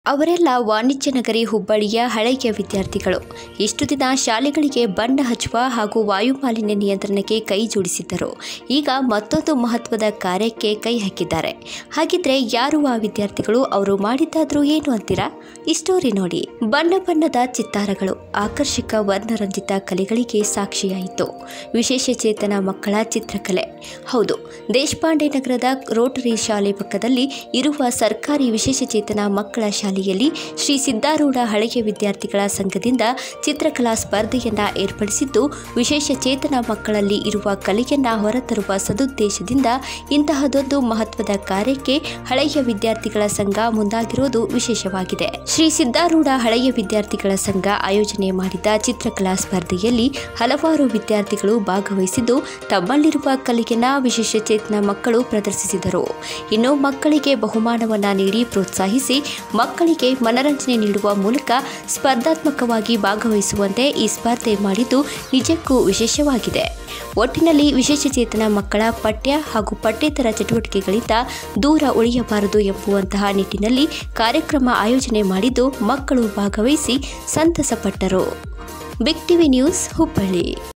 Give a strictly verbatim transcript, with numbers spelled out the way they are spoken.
ಅವರೆಲ್ಲ ವಾಣಿಜ್ಯ ನಗರಿ ಹುಬ್ಬಳ್ಳಿಯ ಹಳೆಯ ವಿದ್ಯಾರ್ಥಿಗಳು. ಇಷ್ಟು ದಿನ ಶಾಲೆಗಳಿಗೆ ಬಣ್ಣ ಹಚ್ಚುವ ಹಾಗೂ ವಾಯುಮಾಲಿನ್ಯ ನಿಯಂತ್ರಣಕ್ಕೆ ಕೈ ಜೋಡಿಸಿದ್ದರು. ಈಗ ಮತ್ತೊಂದು ಮಹತ್ವದ ಕಾರ್ಯಕ್ಕೆ ಕೈ ಹಾಕಿದ್ದಾರೆ. ಹಾಗಿದ್ರೆ ಯಾರು ಆ ವಿದ್ಯಾರ್ಥಿಗಳು? ಅವರು ಮಾಡಿದ್ದಾದ್ರೂ ಏನು ಅಂತೀರಾ? ಈ ಸ್ಟೋರಿ ನೋಡಿ. ಬಣ್ಣ ಬಣ್ಣದ ಚಿತ್ತಾರಗಳು, ಆಕರ್ಷಕ ವರ್ಣರಂಜಿತ ಕಲೆಗಳಿಗೆ ಸಾಕ್ಷಿಯಾಯಿತು ವಿಶೇಷ ಚೇತನ ಮಕ್ಕಳ ಚಿತ್ರಕಲೆ. ಹೌದು, ದೇಶಪಾಂಡೆ ನಗರದ ರೋಟರಿ ಶಾಲೆ ಪಕ್ಕದಲ್ಲಿ ಇರುವ ಸರ್ಕಾರಿ ವಿಶೇಷ ಚೇತನ ಮಕ್ಕಳ ಶಾಲೆಯಲ್ಲಿ ಶ್ರೀ ಸಿದ್ದಾರೂಢ ಹಳೆಯ ವಿದ್ಯಾರ್ಥಿಗಳ ಸಂಘದಿಂದ ಚಿತ್ರಕಲಾ ಸ್ಪರ್ಧೆಯನ್ನ ಏರ್ಪಡಿಸಿದ್ದು, ವಿಶೇಷ ಚೇತನ ಮಕ್ಕಳಲ್ಲಿ ಇರುವ ಕಲೆಯನ್ನ ಹೊರತರುವ ಸದುದ್ದೇಶದಿಂದ ಇಂತಹದೊಂದು ಮಹತ್ವದ ಕಾರ್ಯಕ್ಕೆ ಹಳೆಯ ವಿದ್ಯಾರ್ಥಿಗಳ ಸಂಘ ಮುಂದಾಗಿರುವುದು ವಿಶೇಷವಾಗಿದೆ. ಶ್ರೀ ಸಿದ್ದಾರೂಢ ಹಳೆಯ ವಿದ್ಯಾರ್ಥಿಗಳ ಸಂಘ ಆಯೋಜನೆ ಮಾಡಿದ ಚಿತ್ರಕಲಾ ಸ್ಪರ್ಧೆಯಲ್ಲಿ ಹಲವಾರು ವಿದ್ಯಾರ್ಥಿಗಳು ಭಾಗವಹಿಸಿದ್ದು, ತಮ್ಮಲ್ಲಿರುವ ಕಲೆಯನ್ನ ವಿಶೇಷ ಚೇತನ ಮಕ್ಕಳು ಪ್ರದರ್ಶಿಸಿದರು. ಇನ್ನು ಮಕ್ಕಳಿಗೆ ಬಹುಮಾನವನ್ನ ನೀಡಿ ಪ್ರೋತ್ಸಾಹಿಸಿ ಮಕ್ಕಳಿಗೆ ಮನರಂಜನೆ ನೀಡುವ ಮೂಲಕ ಸ್ಪರ್ಧಾತ್ಮಕವಾಗಿ ಭಾಗವಹಿಸುವಂತೆ ಈ ಸ್ಪರ್ಧೆ ಮಾಡಿದ್ದು ನಿಜಕ್ಕೂ ವಿಶೇಷವಾಗಿದೆ. ಒಟ್ಟಿನಲ್ಲಿ ವಿಶೇಷ ಚೇತನ ಮಕ್ಕಳ ಪಠ್ಯ ಹಾಗೂ ಪಠ್ಯೇತರ ಚಟುವಟಿಕೆಗಳಿಂದ ದೂರ ಉಳಿಯಬಾರದು ಎಂಬುವಂತಹ ನಿಟ್ಟಿನಲ್ಲಿ ಕಾರ್ಯಕ್ರಮ ಆಯೋಜನೆ ಮಾಡಿದ್ದು ಮಕ್ಕಳು ಭಾಗವಹಿಸಿ ಸಂತಸಪಟ್ಟರು. Big TV news Hubballi.